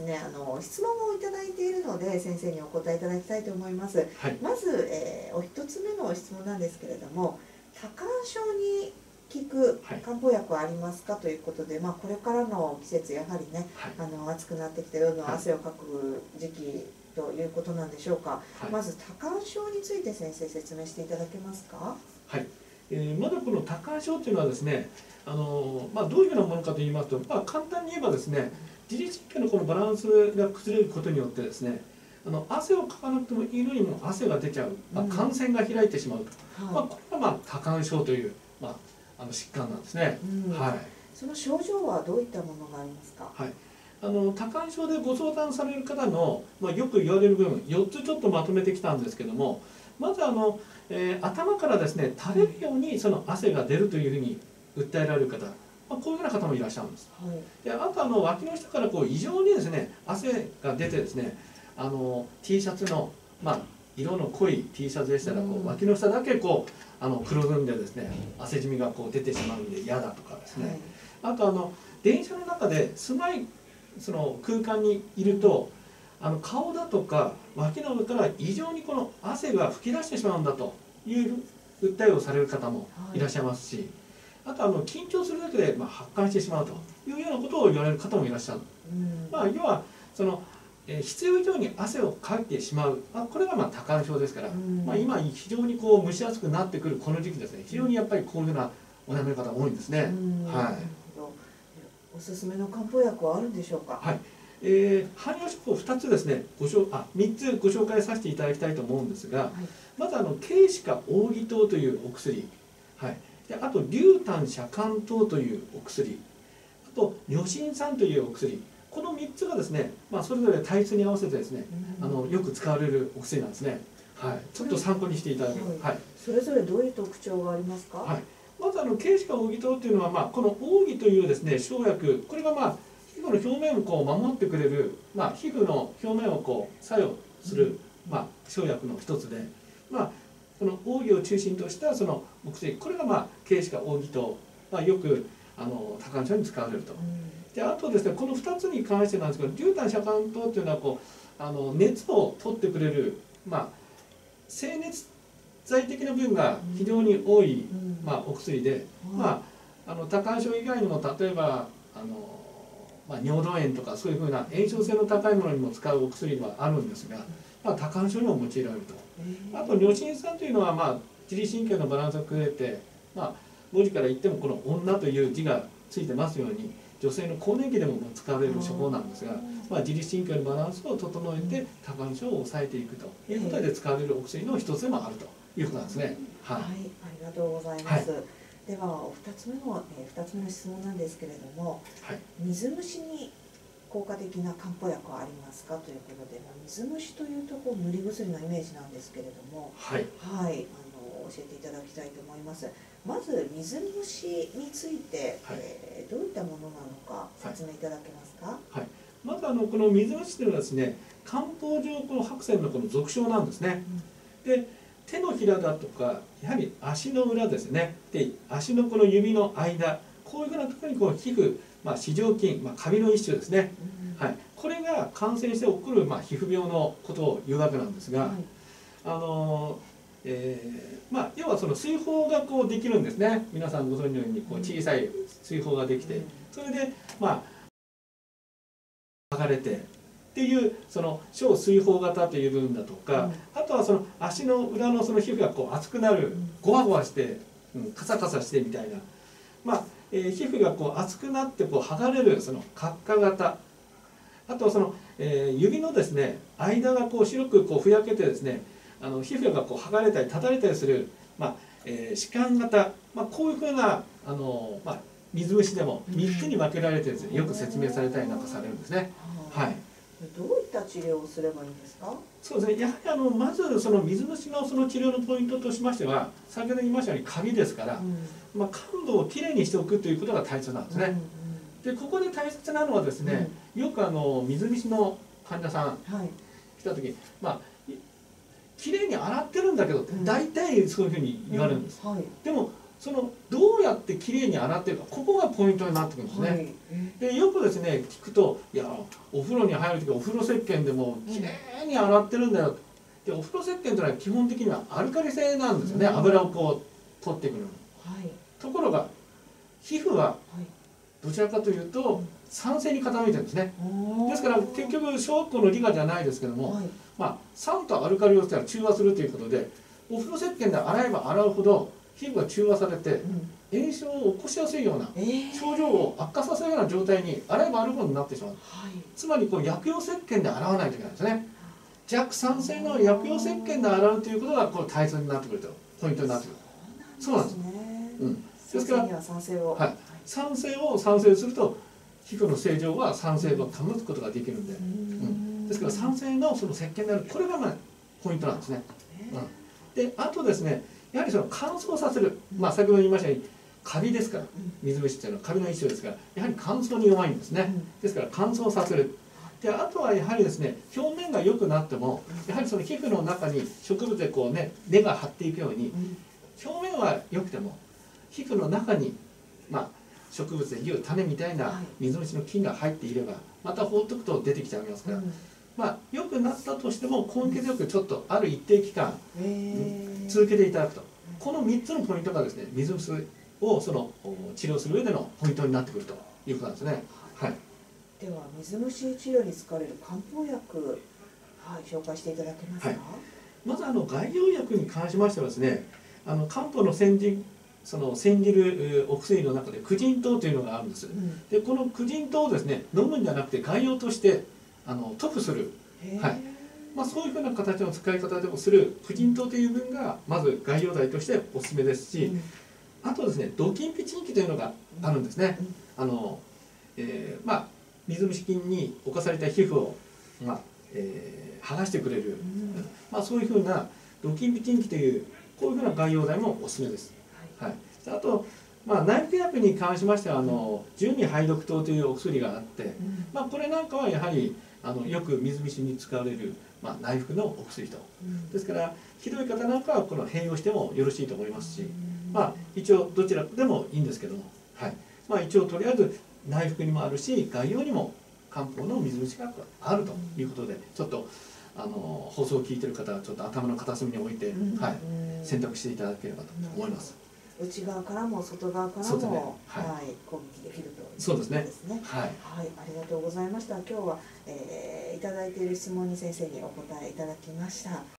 ね、質問をいただいているので先生にお答えいただきたいと思います。 はい、 まず、お一つ目の質問なんですけれども、多汗症に効く漢方薬はありますかということで、これからの季節やはりね、暑くなってきてどんどん汗をかく時期ということなんでしょうか。まず多汗症について先生説明していただけますか。 はい、まだこの多汗症というのはですね、どういうようなものかといいますと、簡単に言えばですね、自律神経のこのバランスが崩れることによってですね、汗をかかなくてもいいのにも汗が出ちゃう、汗腺が開いてしまうと、これが多汗症という、疾患なんですね。はい。 その症状はどういったものがありますか。 はい。多汗症でご相談される方の、よく言われる部分4つちょっとまとめてきたんですけども、まず頭からですね垂れるようにその汗が出るというふうに訴えられる方、こういうような方もいらっしゃるんです。であと脇の下から異常にですね汗が出てですね、T シャツの色の濃い T シャツでしたら脇の下だけ黒ずんでですね汗じみが出てしまうんで嫌だとかですね、あと電車の中で狭いその空間にいると顔だとか脇の上から異常にこの汗が噴き出してしまうんだという訴えをされる方もいらっしゃいますし、あと緊張するだけで発汗してしまうというようなことを言われる方もいらっしゃる。要はその必要以上に汗をかいてしまう、これが多汗症ですから、今非常に蒸し暑くなってくるこの時期ですね、非常にやっぱりこういうようなお悩みの方多いんですね。はい。 おすすめの漢方薬はあるんでしょうか。 はい。汎用処方2つですね、3つご紹介させていただきたいと思うんですが、まず軽視化黄義湯というお薬、であと龍丹遮汗湯というお薬、あと如心散というお薬、この3つがですね、それぞれ体質に合わせてですね、よく使われるお薬なんですね。ちょっと参考にしていただければ。 それぞれどういう特徴がありますか。 まず軽視化黄義湯というのは、この黄義というですね生薬、これが皮膚の表面を守ってくれる、皮膚の表面を作用する、生薬の一つで、この黄義を中心としたそのお薬、これが軽視化黄義湯、よく多汗症に使われると。であとですね、この2つに関してなんですけど、龍丹遮汗湯というのは熱を取ってくれる、清熱剤的な部分が非常に多い、お薬で、多汗症以外にも例えば尿道炎とかそういうふうな炎症性の高いものにも使うお薬はあるんですが、多汗症にも用いられると。あと如心散というのは自律神経のバランスが崩れて、文字から言ってもこの女という字がついてますように女性の更年期でも使われる処方なんですが、自律神経のバランスを整えて多汗症を抑えていくということで使われるお薬の一つでもあるということなんですね。 ありがとうございます。では2つ目の質問なんですけれども、水虫に効果的な漢方薬はありますかということで、水虫というと塗り薬のイメージなんですけれども、教えていただきたいと思います。まず水虫について、どういったものなのか説明いただけますか。 まずこの水虫というのはですね、漢方上この白癬のこの属性なんですね。で手のひらだとかやはり足の裏ですね、で足のこの指の間、こういうふうなところに皮膚、糸状筋、カビの一種ですね、これが感染して起こる皮膚病のことを言うわけなんですが、要はその水疱ができるんですね。皆さんご存知のように小さい水疱ができて、それで剥がれてっていうその小水疱型という部分だとか、あとはその足の裏のその皮膚が熱くなる、ゴワゴワして、カサカサしてみたいな、皮膚が熱くなって剥がれるその角化型、あとはその、指のですね間が白くふやけてですね、皮膚が剥がれたりただれたりする、弛緩型、こういうふうな水虫でも3つに分けられてですね、よく説明されたりなんかされるんですね。 どういった治療をすればいいんですか。 そうですね、やはりまずその水虫のその治療のポイントとしましては、先ほど言いましたようにカビですから、患部をきれいにしておくということが大切なんですね。でここで大切なのはですね、よく水虫の患者さん来た時、きれいに洗ってるんだけどって大体そういうふうに言われるんです。でもそのどうやってきれいに洗ってるか、ここがポイントになってくるんですね。はい、でよくですね聞くと、いやお風呂に入る時お風呂石鹸でもきれいに洗ってるんだよ。でお風呂石鹸というのは基本的にはアルカリ性なんですよね、油をこう取っていくのに。はい、ところが皮膚はどちらかというと酸性に傾いてるんですね。ですから結局小学校の理科じゃないですけども、まあ、酸とアルカリをしたら中和するということで、お風呂石鹸で洗えば洗うほど皮膚が中和されて炎症を起こしやすいような症状を悪化させるような状態に洗えば洗うほどになってしまう。つまりこう薬用石鹸で洗わないといけないんですね。弱酸性の薬用石鹸で洗うということがこう大切になってくると、ポイントになってくる。そうなんですね。ですから酸性を酸性すると皮膚の正常は酸性を保つことができるんで、ですから酸性のその石鹸である、これがまあポイントなんですね。であとですね、やはりその乾燥させる、まあ先ほど言いましたようにカビですから、水虫っていうのはカビの一種ですから、やはり乾燥に弱いんですね。ですから乾燥させる。であとはやはりですね、表面が良くなってもやはりその皮膚の中に植物でこうね根が張っていくように、表面は良くても皮膚の中にまあ植物でいう種みたいな水虫の菌が入っていれば、また放っておくと出てきちゃいますから、まあ良くなったとしても根気強くちょっとある一定期間続けていただくと、この3つのポイントがですね、水虫をその治療する上でのポイントになってくるということなんですね。はい。 では水虫治療に使われる漢方薬、はい、紹介していただけますか。はい、 まず外用薬に関しましてはですね、漢方の煎じるお薬の中で九人湯というのがあるんです。でこの九人湯をですね飲むんじゃなくて外用として塗布する、はい、まあ、そういうふうな形の使い方でもする九人湯という分がまず外用剤としておすすめですし、あとですねドキンピチンキというのがあるんですね。まあ水虫菌に侵された皮膚を、まあ剥がしてくれる、まあ、そういうふうなドキンピチンキというこういうふうな外用剤もおすすめです。はい、あと、まあ、内服薬に関しましては十味排毒湯というお薬があって、まあ、これなんかはやはりよく水虫に使われる、まあ、内服のお薬と、ですからひどい方なんかはこの併用してもよろしいと思いますし、まあ、一応どちらでもいいんですけども、はい、まあ、一応とりあえず内服にもあるし外用にも漢方の水虫があるということで、ちょっと放送を聞いてる方はちょっと頭の片隅に置いて、はい、選択していただければと思います。 内側からも外側からも、ね、はい、攻撃できるということですね。 はい、はい、ありがとうございました。今日は、いただいている質問に先生にお答えいただきました。